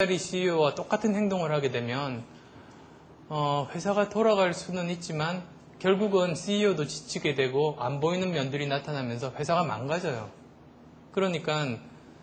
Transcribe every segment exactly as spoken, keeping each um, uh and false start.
씨이오와 똑같은 행동을 하게 되면 어, 회사가 돌아갈 수는 있지만 결국은 씨이오도 지치게 되고 안 보이는 면들이 나타나면서 회사가 망가져요. 그러니까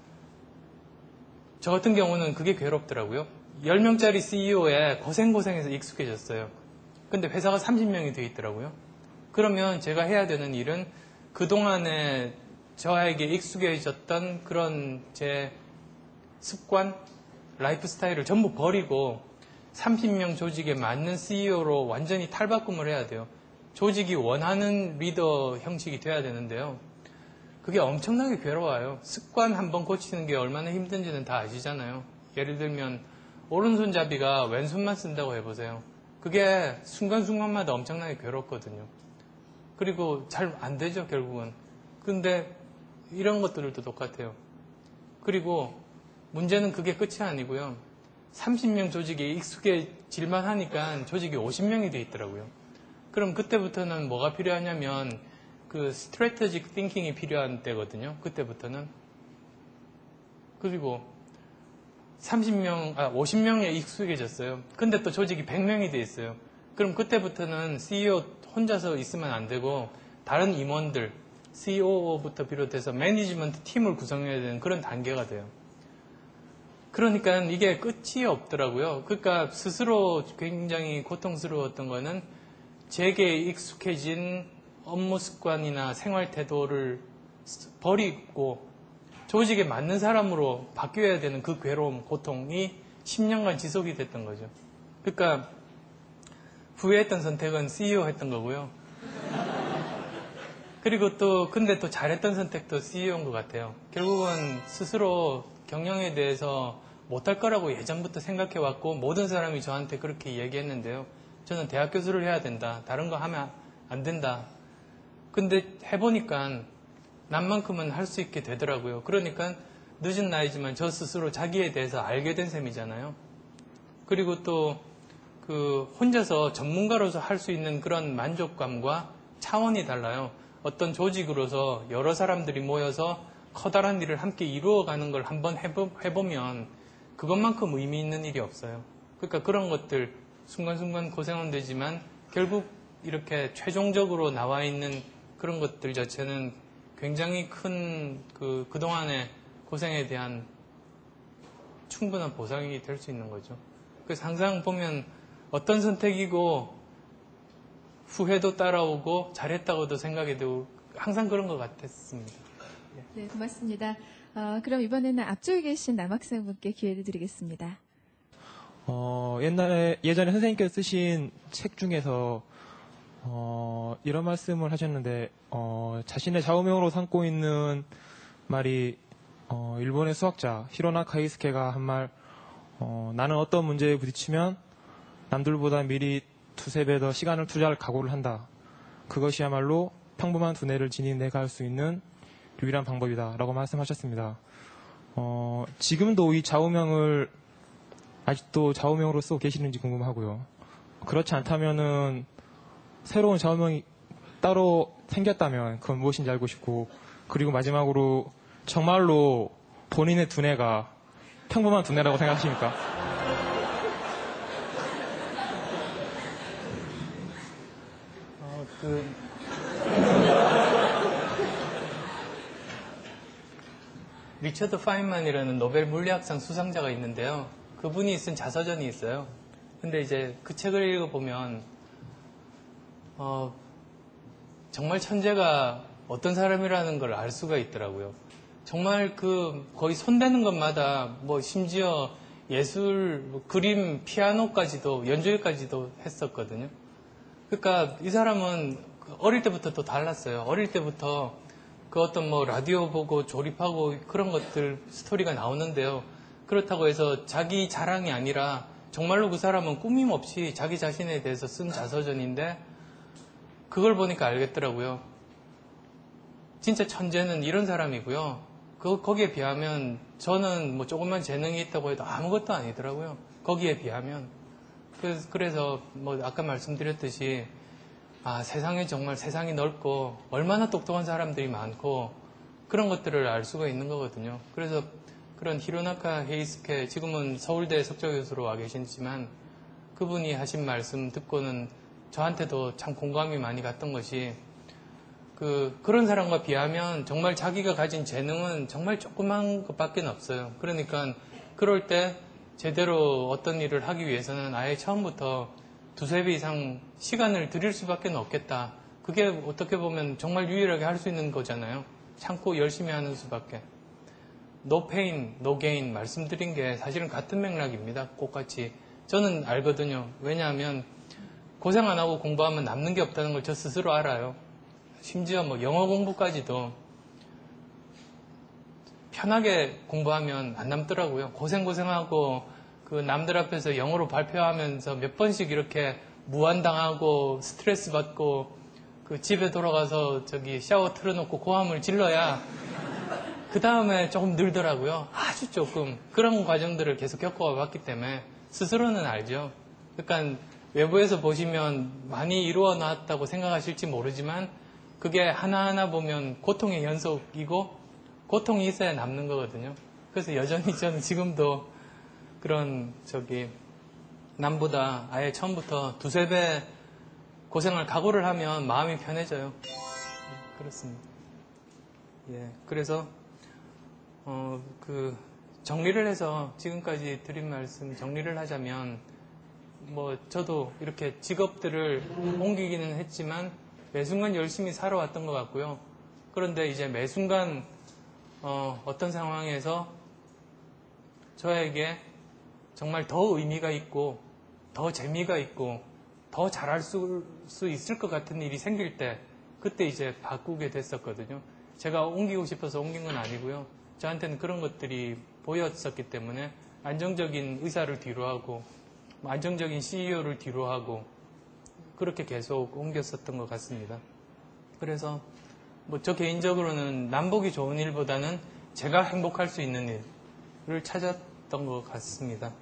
저 같은 경우는 그게 괴롭더라고요. 열 명짜리 씨이오에 고생고생해서 익숙해졌어요. 근데 회사가 삼십 명이 돼 있더라고요. 그러면 제가 해야 되는 일은 그동안에 저에게 익숙해졌던 그런 제 습관, 라이프 스타일을 전부 버리고 삼십 명 조직에 맞는 씨이오로 완전히 탈바꿈을 해야 돼요. 조직이 원하는 리더 형식이 돼야 되는데요. 그게 엄청나게 괴로워요. 습관 한번 고치는 게 얼마나 힘든지는 다 아시잖아요. 예를 들면 오른손잡이가 왼손만 쓴다고 해보세요. 그게 순간순간마다 엄청나게 괴롭거든요. 그리고 잘 안 되죠, 결국은. 근데 이런 것들도 똑같아요. 그리고 문제는 그게 끝이 아니고요. 삼십 명 조직이 익숙해질만 하니까 조직이 오십 명이 돼 있더라고요. 그럼 그때부터는 뭐가 필요하냐면 그 strategic thinking이 필요한 때거든요. 그때부터는. 그리고 삼십 명, 아, 오십 명에 익숙해졌어요. 근데 또 조직이 백 명이 돼 있어요. 그럼 그때부터는 씨이오 혼자서 있으면 안 되고 다른 임원들, 씨오오부터 비롯해서 매니지먼트 팀을 구성해야 되는 그런 단계가 돼요. 그러니까 이게 끝이 없더라고요. 그러니까 스스로 굉장히 고통스러웠던 거는 제게 익숙해진 업무 습관이나 생활 태도를 버리고 조직에 맞는 사람으로 바뀌어야 되는 그 괴로움, 고통이 십 년간 지속이 됐던 거죠. 그러니까 후회했던 선택은 씨이오 했던 거고요. 그리고 또 근데 또 잘했던 선택도 씨이오인 것 같아요. 결국은 스스로 경영에 대해서 못할 거라고 예전부터 생각해왔고 모든 사람이 저한테 그렇게 얘기했는데요. 저는 대학 교수를 해야 된다. 다른 거 하면 안 된다. 근데 해보니까 남만큼은 할 수 있게 되더라고요. 그러니까 늦은 나이지만 저 스스로 자기에 대해서 알게 된 셈이잖아요. 그리고 또 그 혼자서 전문가로서 할 수 있는 그런 만족감과 차원이 달라요. 어떤 조직으로서 여러 사람들이 모여서 커다란 일을 함께 이루어가는 걸 한번 해보, 해보면 그것만큼 의미 있는 일이 없어요. 그러니까 그런 것들 순간순간 고생은 되지만 결국 이렇게 최종적으로 나와 있는 그런 것들 자체는 굉장히 큰 그, 그동안의 고생에 대한 충분한 보상이 될 수 있는 거죠. 그래서 항상 보면 어떤 선택이고 후회도 따라오고 잘했다고도 생각이 되고 항상 그런 것 같았습니다. 네, 고맙습니다. 어, 그럼 이번에는 앞쪽에 계신 남학생분께 기회를 드리겠습니다. 어, 옛날에 예전에 선생님께서 쓰신 책 중에서 어, 이런 말씀을 하셨는데 어, 자신의 좌우명으로 삼고 있는 말이 어, 일본의 수학자 히로나 카이스케가 한 말 어, 나는 어떤 문제에 부딪히면 남들보다 미리 두세 배 더 시간을 투자할 각오를 한다. 그것이야말로 평범한 두뇌를 지닌 내가 할 수 있는 유일한 방법이다 라고 말씀하셨습니다. 어, 지금도 이 좌우명을 아직도 좌우명으로 쓰고 계시는지 궁금하고요. 그렇지 않다면은 새로운 좌우명이 따로 생겼다면 그건 무엇인지 알고 싶고, 그리고 마지막으로 정말로 본인의 두뇌가 평범한 두뇌라고 생각하십니까? 어, 그 리처드 파인만이라는 노벨 물리학상 수상자가 있는데요. 그분이 쓴 자서전이 있어요. 근데 이제 그 책을 읽어보면 어, 정말 천재가 어떤 사람이라는 걸 알 수가 있더라고요. 정말 그 거의 손대는 것마다 뭐 심지어 예술, 뭐 그림, 피아노까지도 연주회까지도 했었거든요. 그러니까 이 사람은 어릴 때부터 또 달랐어요. 어릴 때부터 그 어떤 뭐 라디오 보고 조립하고 그런 것들 스토리가 나오는데요. 그렇다고 해서 자기 자랑이 아니라 정말로 그 사람은 꾸밈 없이 자기 자신에 대해서 쓴 자서전인데 그걸 보니까 알겠더라고요. 진짜 천재는 이런 사람이고요. 그, 거기에 비하면 저는 뭐 조금만 재능이 있다고 해도 아무것도 아니더라고요. 거기에 비하면. 그래서, 그래서 뭐 아까 말씀드렸듯이 아, 세상에 정말 세상이 넓고 얼마나 똑똑한 사람들이 많고 그런 것들을 알 수가 있는 거거든요. 그래서 그런 히로나카 헤이스케, 지금은 서울대 석좌교수로 와 계시지만 그분이 하신 말씀 듣고는 저한테도 참 공감이 많이 갔던 것이, 그, 그런 사람과 비하면 정말 자기가 가진 재능은 정말 조그만 것밖에 없어요. 그러니까 그럴 때 제대로 어떤 일을 하기 위해서는 아예 처음부터 두세 배 이상 시간을 들일 수밖에 없겠다. 그게 어떻게 보면 정말 유일하게 할 수 있는 거잖아요. 참고 열심히 하는 수밖에. No pain, no gain 말씀드린 게 사실은 같은 맥락입니다. 똑같이. 저는 알거든요. 왜냐하면 고생 안 하고 공부하면 남는 게 없다는 걸 저 스스로 알아요. 심지어 뭐 영어 공부까지도 편하게 공부하면 안 남더라고요. 고생고생하고 그 남들 앞에서 영어로 발표하면서 몇 번씩 이렇게 무안당하고 스트레스 받고 그 집에 돌아가서 저기 샤워 틀어놓고 고함을 질러야 그 다음에 조금 늘더라고요. 아주 조금. 그런 과정들을 계속 겪어왔기 때문에 스스로는 알죠. 그러니까 외부에서 보시면 많이 이루어 놨다고 생각하실지 모르지만 그게 하나하나 보면 고통의 연속이고 고통이 있어야 남는 거거든요. 그래서 여전히 저는 지금도 그런 저기 남보다 아예 처음부터 두세 배 고생을 각오를 하면 마음이 편해져요. 그렇습니다. 예, 그래서 어, 그 정리를 해서 지금까지 드린 말씀 정리를 하자면, 뭐 저도 이렇게 직업들을 옮기기는 했지만 매 순간 열심히 살아왔던 것 같고요. 그런데 이제 매 순간 어, 어떤 상황에서 저에게 정말 더 의미가 있고 더 재미가 있고 더 잘할 수, 수 있을 것 같은 일이 생길 때 그때 이제 바꾸게 됐었거든요. 제가 옮기고 싶어서 옮긴 건 아니고요. 저한테는 그런 것들이 보였었기 때문에 안정적인 의사를 뒤로하고 안정적인 씨이오를 뒤로하고 그렇게 계속 옮겼었던 것 같습니다. 그래서 뭐 저 개인적으로는 남보기 좋은 일보다는 제가 행복할 수 있는 일을 찾았던 것 같습니다.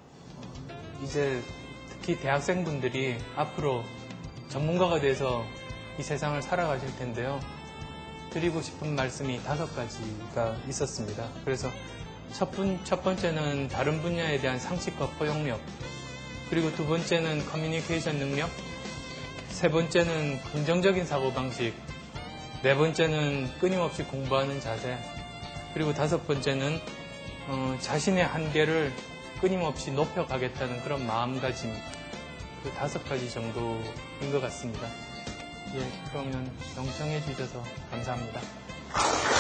이제 특히 대학생분들이 앞으로 전문가가 돼서 이 세상을 살아가실 텐데요. 드리고 싶은 말씀이 다섯 가지가 있었습니다. 그래서 첫, 분, 첫 번째는 다른 분야에 대한 상식과 포용력, 그리고 두 번째는 커뮤니케이션 능력, 세 번째는 긍정적인 사고방식, 네 번째는 끊임없이 공부하는 자세, 그리고 다섯 번째는 어, 자신의 한계를 끊임없이 높여가겠다는 그런 마음가짐, 그 다섯 가지 정도인 것 같습니다. 예, 그러면 경청해 주셔서 감사합니다.